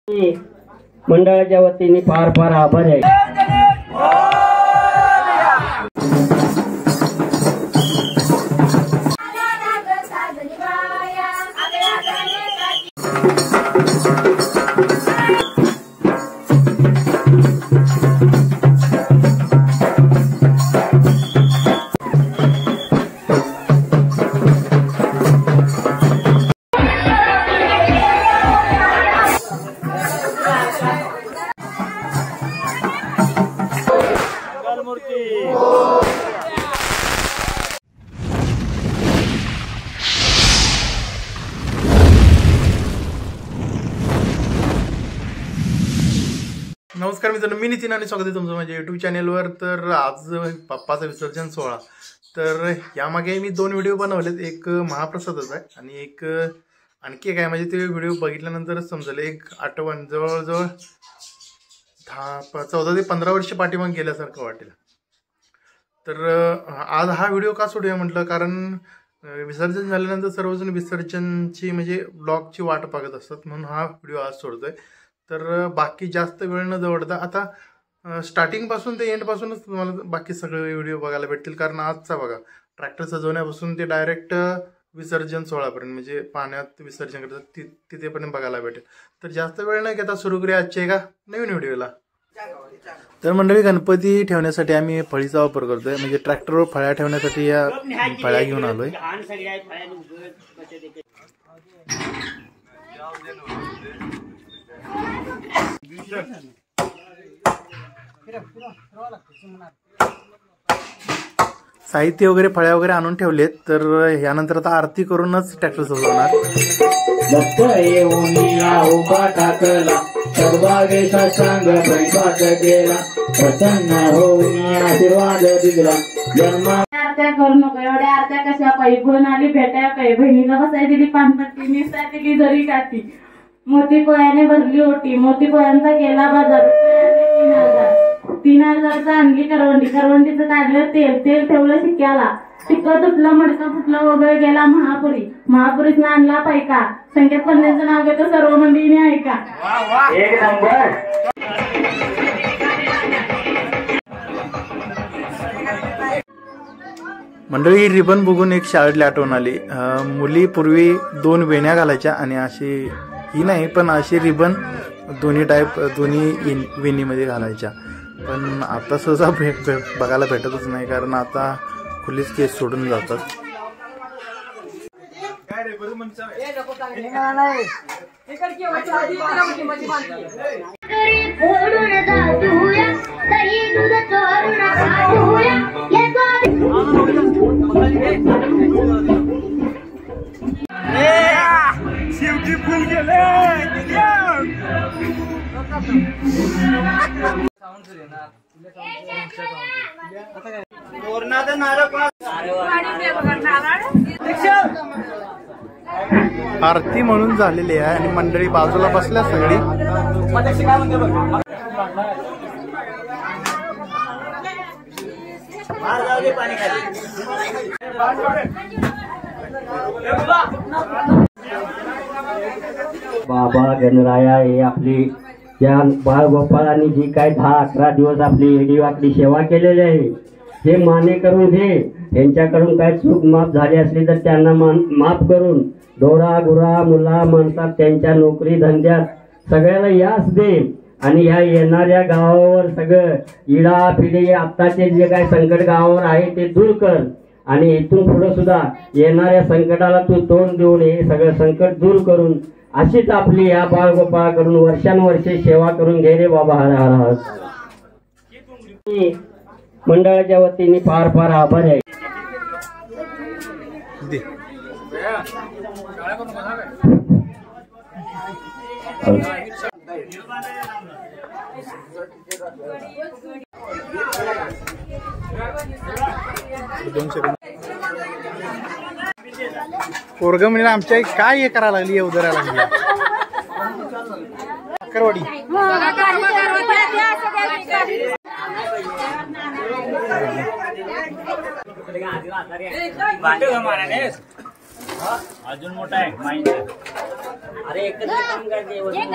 मंडळाच्या वतीने फार फार आभार आहे. नमस्कार मित्रांनो, मी नितीन आणि स्वागत आहे तुमचं माझ्या यूट्यूब चॅनेलवर. तर आज बाप्पाचा विसर्जन सोहळा. तर यामागे मी 2 व्हिडिओ बनवलेत. एक महाप्रसादाचा आहे आणि एक आणखी एक आहे. म्हणजे ते व्हिडिओ बघितल्यानंतरच समजेल. एक आठवण जवळजवळ 14 ते 15 वर्ष पाठीमागे गेल्यासारखं वाटेल. तर आज हा व्हिडिओ का सोडूया म्हटलं, कारण विसर्जन झाल्यानंतर सर्वजण विसर्जनची म्हणजे ब्लॉगची वाट बघत असतात, म्हणून हा व्हिडिओ आज सोडतोय. तर बाकी जास्त वेळ न दवडता आता स्टार्टिंगपासून ते एंडपासूनच तुम्हाला बाकी सगळे व्हिडिओ बघायला भेटतील. कारण आजचा बघा, ट्रॅक्टर सजवण्यापासून ते डायरेक्ट विसर्जन सोहळापर्यंत म्हणजे पाण्यात विसर्जन करतात तिथेपर्यंत बघायला भेटेल. तर जास्त वेळ न घेता सुरू करूया आजच्या एका नवीन व्हिडिओला. तर मंडळी, गणपती ठेवण्यासाठी आम्ही फळीचा वापर करतोय. म्हणजे ट्रॅक्टरवर फळ्या ठेवण्यासाठी या फळ्या घेऊन आलोय. साहित्य वगैरे फळ्या वगैरे आणून ठेवलेत. तर यानंतर आता आरती करूनच ट्रॅक्टर चालवणार. आरत्या करू नको, एवढ्या आरत्या कशा पाहिजे. फोन आली भेटाय काही बहिणीला बसाय दिली, पानपट्टी निसाय दिली, जरी काठी मोती पोह्याने भरली होती. मोती पोह्यांचा केला बाजार. 3,000चा आणली करवंडीचं काढलं तेल ठेवलं शिक्क्याला. शिक्का तुटलं, मडका फुटलं, वगैरे गेला महापुरीतनं आणला पैका. संकेत पंड्यांचं नाव घेतो, सर्व मंडळीने ऐका. एक नंबर. मंडळी, रिबन बघून एक शाळेतली आठवण आली. मुली पूर्वी 2 वेण्या घालायच्या आणि अशी ही नाही पण अशी रिबन दोन्ही वेणीमध्ये घालायच्या. पण आता सहसा बघायला भेटतच नाही, कारण आता खुलीच केस सोडून जातात. आरती म्हणून झालेली आहे आणि मंडळी बाजूला बसल्या सगळी. बाबा गणराया हे आपली या बाळगोपाळांनी जी काय 10-11 दिवस आपली एडीवाकडी सेवा केलेली आहे, हे माने करून घे. यांच्याकडून काय चूक माफ झाली असली तर त्यांना माफ करून डोरा गुरा मुला माणसात त्यांच्या नोकरी धंद्यात सगळ्याला यास दे. आणि ह्या येणाऱ्या गावावर सगळं इडा पिढी आत्ताचे जे काय संकट गावावर आहे ते दूर कर. आणि इथून पुढे सुद्धा येणाऱ्या संकटाला तू तोंड देऊन हे सगळं संकट दूर करून अशीच आपली या बाळगोपाळाकडून वर्षानुवर्षे सेवा करून घे रे बाबा. हर हर हर. मंडळाच्या वतीने फार फार आभार आहे. पोरग म्हणजे आमच्या काय हे करायला लागली, उधरायला लागली करवाडी. अजून मोठा आहे माहिती. अरे एकत्र काम करते.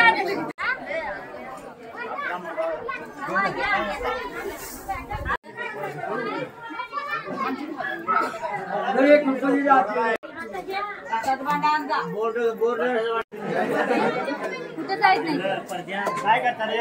काय करता रे?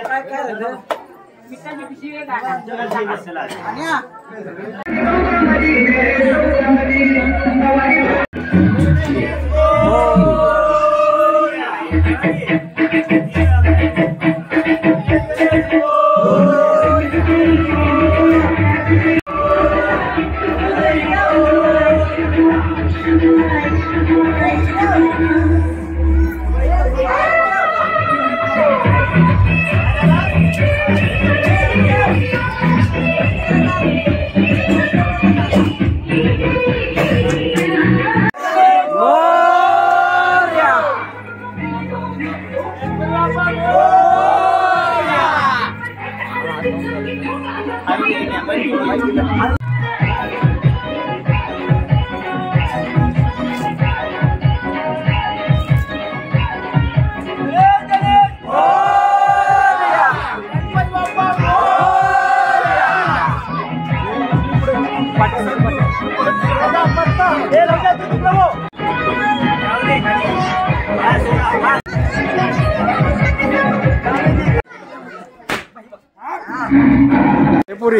पुरी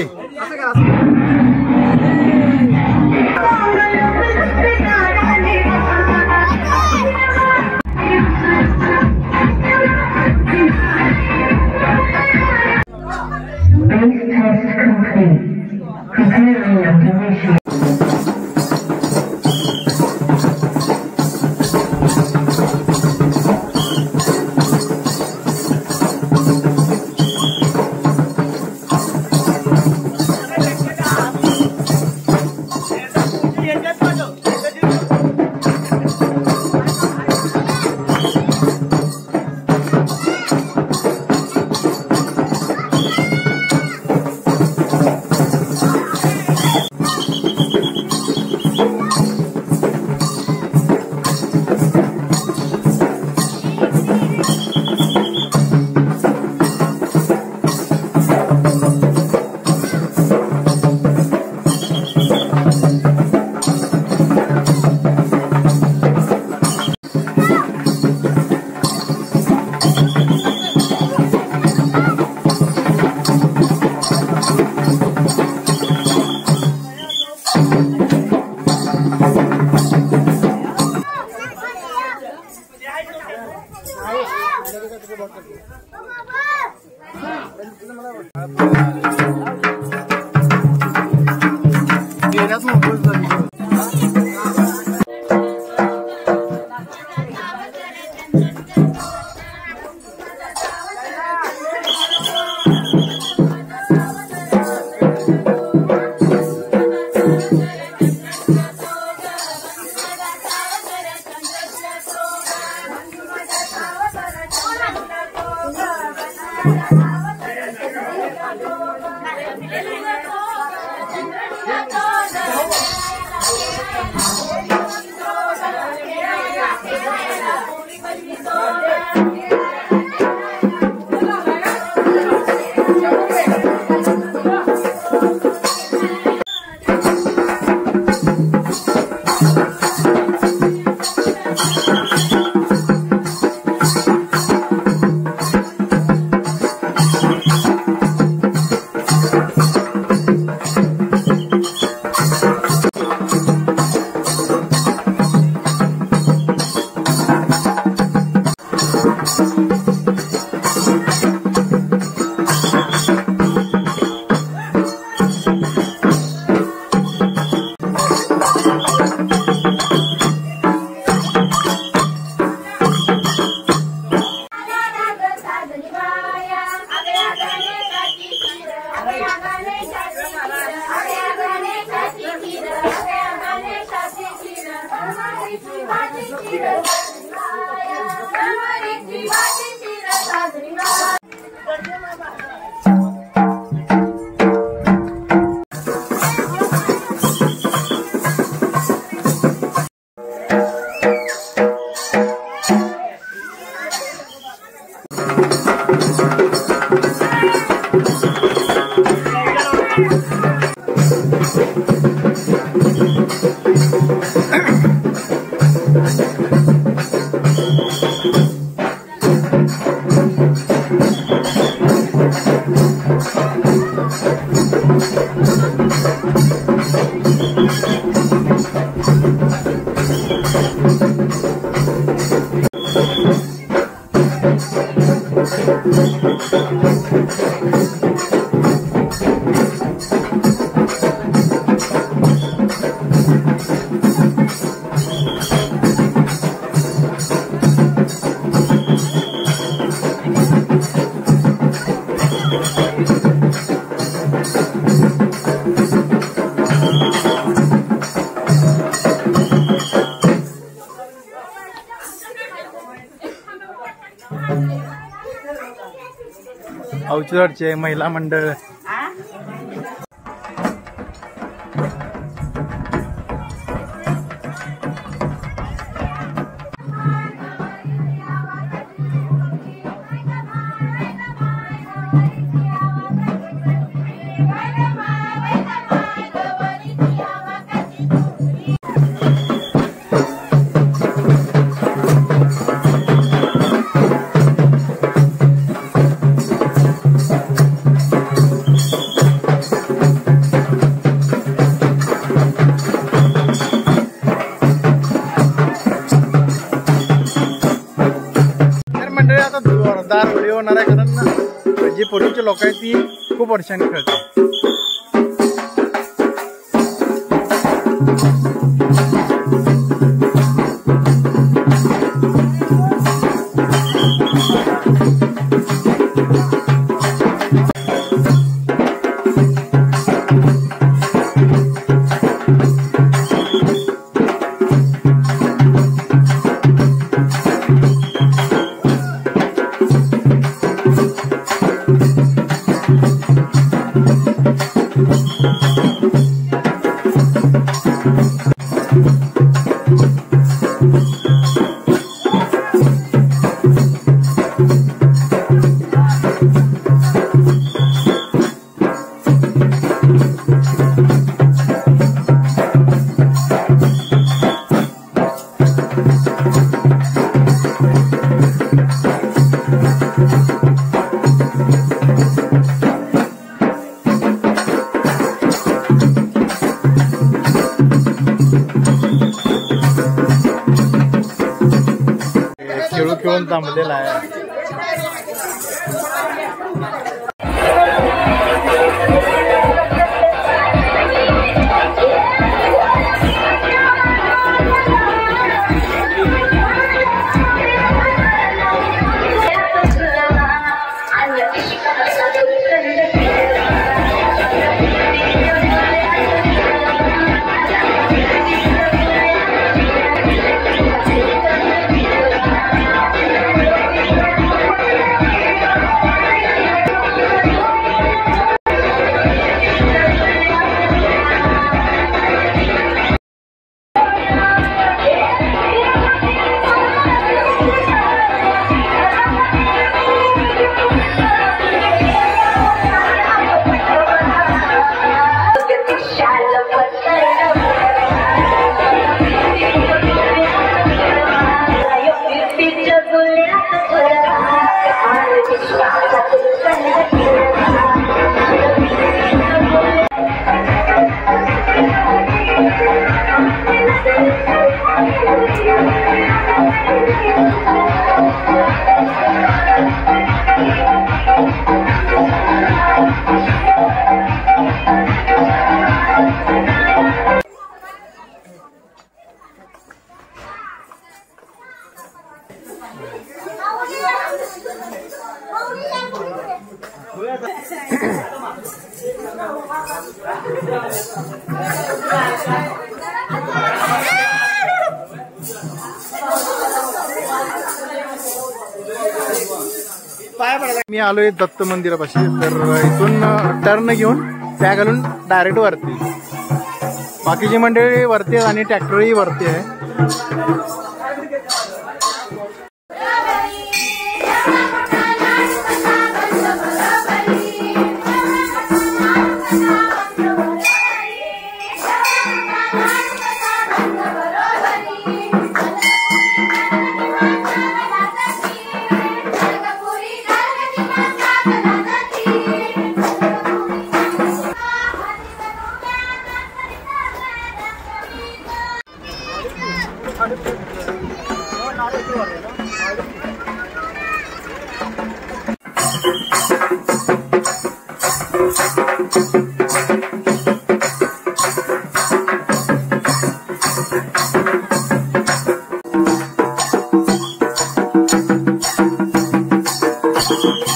औचरचे महिला मंडळ जोरदार व्हिडिओ होणार आहे, कारण जी पूर्वीची लोक आहेत ती खूप वर्षांनी खेळतात. खेळू खेळून थांबलेला आहे. मी आलोय दत्त मंदिरापाशी, तर इथून टर्न घेऊन त्या घालून डायरेक्ट वरती. बाकीची मंडळी वरती आणि ट्रॅक्टरही वरती आहे.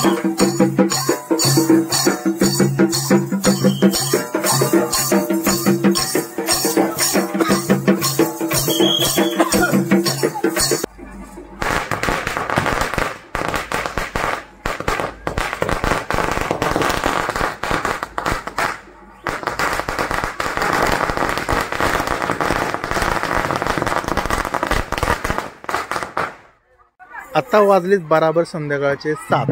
आता वाजलेत बराबर संध्याकाळचे 7.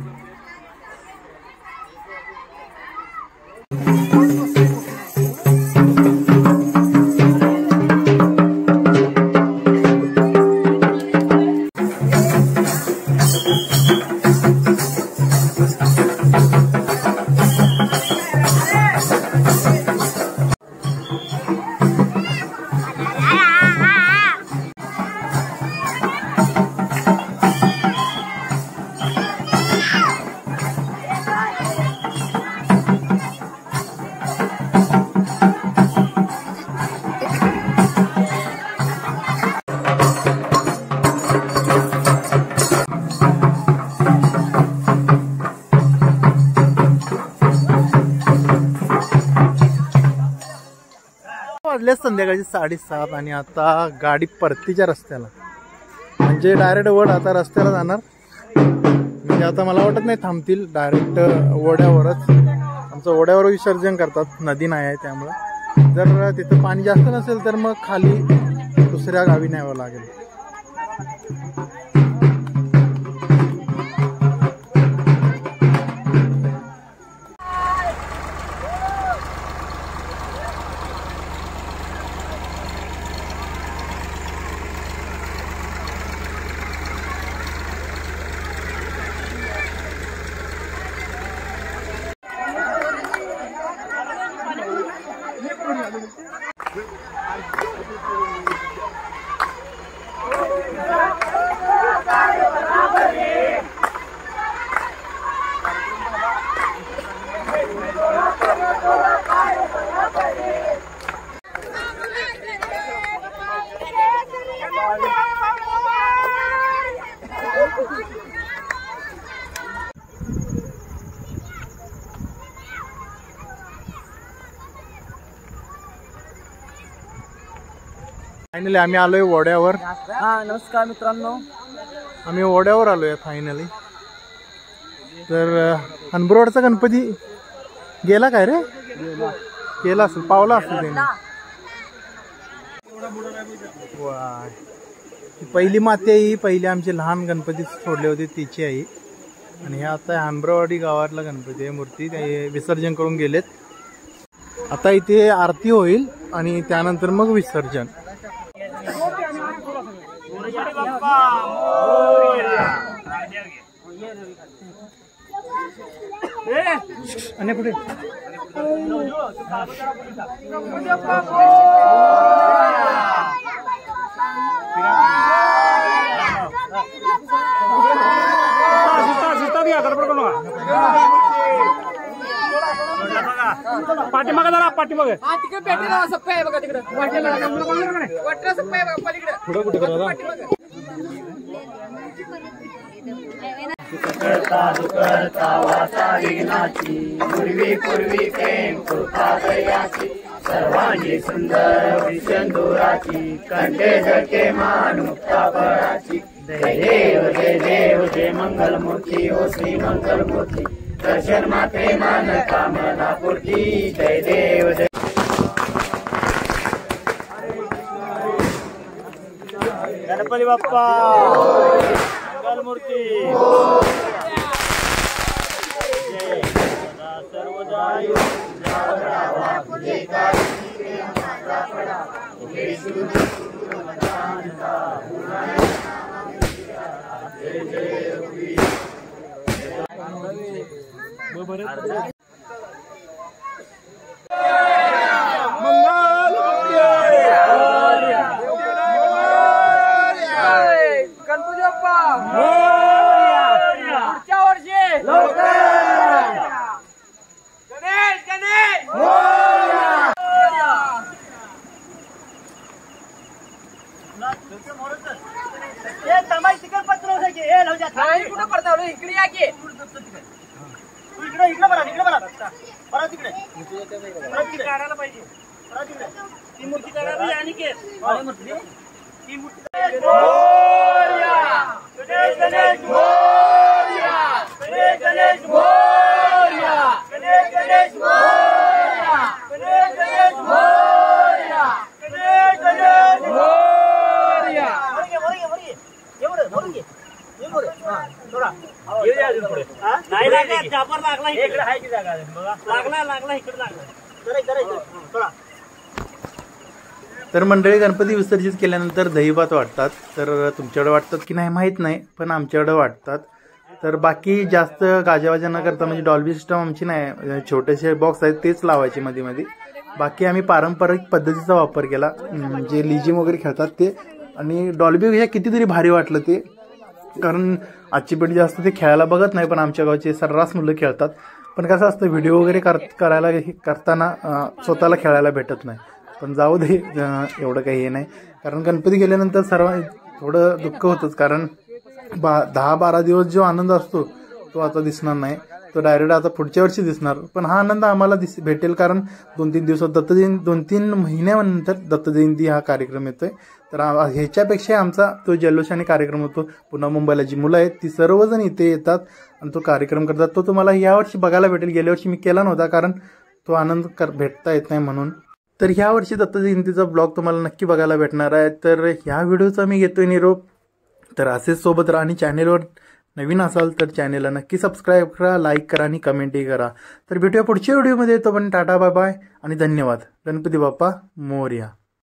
वाजले संध्याकाळची 7:30 आणि आता गाडी परतीच्या रस्त्याला, म्हणजे डायरेक्ट वड आता रस्त्याला जाणार. म्हणजे आता मला वाटत नाही थांबतील, डायरेक्ट ओढ्यावरच. आमचं ओढ्यावर विसर्जन करतात, नदी नाही आहे त्यामुळं. जर तिथं पाणी जास्त नसेल तर मग खाली दुसऱ्या गावी न्यावं लागेल. फायनली आम्ही आलोय ओढ्यावर. नमस्कार मित्रांनो, आम्ही ओढ्यावर आलोय फायनली. तर हनबरोडचा गणपती गेला काय रे? गेला असेल, पावला असेल त्याने. वा, पहिली माती आहे ही. पहिली आमचे लहान गणपती सोडले होते तिची आहे. आणि हे आता हनबरवाडी गावातला गणपती आहे. मूर्ती ते विसर्जन करून गेलेत. आता इथे आरती होईल आणि त्यानंतर मग विसर्जन. आणि पुढे पाठीमागे जरा, पाठीमागे तिकडे पेटी सप्पा आहे बघा, तिकडे वाटलं सप्पा आहे बघा पलीकडे. पुढे कुठे करा करता वाचा विघ्नाची, पूर्वी पूर्वी प्रेम कृपा दयाची, सर्वांगी सुंदर विषंदुराची, कंठे झटके मान मुक्ता फळाची. जय देव जय मंगलमूर्ती ओ श्री मंगलमूर्ती, दर्शन मात्रे मान कामना पूर्ती. जय देव जय. गणपती बाप्पा मंगलमूर्ती. गणपती बाप्पा पुढच्या वर्षी गणेश गणेश कुठं पडता इकडे या की. इकडे बरा बरा तिकडे काढायला पाहिजे ती मूर्ती काढावी आणि ती मूर्ती मोरया गणेश गणेश मोरया गणेश गणेश मोरया गणेश गणेश मोरया गणेश गणेश मोरया गणेश गणेश मोरया थोडा नाही लागला चापर लागला इकडे आहे की जागा लागला इकडे लागला तर मंडळी गणपती विसर्जित केल्यानंतर दहीभात वाटतात. तर तुमच्याकडे वाटतात की नाही माहीत नाही, पण आमच्याकडे वाटतात. तर बाकी जास्त गाजावाजा न करता म्हणजे डॉल्बी सिस्टम आमची नाही, छोटेसे बॉक्स आहेत तेच लावायचे मध्ये मध्ये. बाकी आम्ही पारंपरिक पद्धतीचा वापर केला, जे लिजिम वगैरे खेळतात ते. आणि डॉल्बी हे कितीतरी भारी वाटलं ते, कारण आजची पिढी जास्त ते खेळायला बघत नाही, पण आमच्या गावचे सर्रास मुलं खेळतात. पण कसं असतं व्हिडिओ वगैरे करताना स्वतःला खेळायला भेटत नाही. पण जाऊ दे, एवढं काही हे नाही. कारण गणपती गेल्यानंतर सर्व थोडं दुःख होतंच, कारण 10-12 दिवस जो आनंद असतो तो आता दिसणार नाही, तो डायरेक्ट आता पुढच्या वर्षी दिसणार. पण हा आनंद आम्हाला भेटेल, कारण 2-3 दिवसात 2-3 महिन्यानंतर दत्तजयंती हा कार्यक्रम येतोय. तर ह्याच्यापेक्षा आमचा तो जल्लोषाने कार्यक्रम होतो. पुन्हा मुंबईला जी मुलं आहेत ती सर्वजण इथे येतात आणि तो कार्यक्रम करतात. तो तुम्हाला यावर्षी बघायला भेटेल. गेल्या वर्षी मी केला नव्हता, कारण तो आनंद भेटता येत नाही म्हणून. तर ह्या वर्षी दत्तजयंतीचा ब्लॉग तुम्हाला नक्की बघायला भेटणार आहे. तर ह्या व्हिडिओचा मी घेतोय निरोप. तर असेच सोबत राहा, आणि चॅनेलवर नवीन असाल तर चॅनेलला नक्की सबस्क्राईब करा, लाईक करा आणि कमेंटही करा. तर भेटूया पुढच्या व्हिडिओमध्ये. तो पण टाटा बाय बाय आणि धन्यवाद. गणपती बाप्पा मोरया.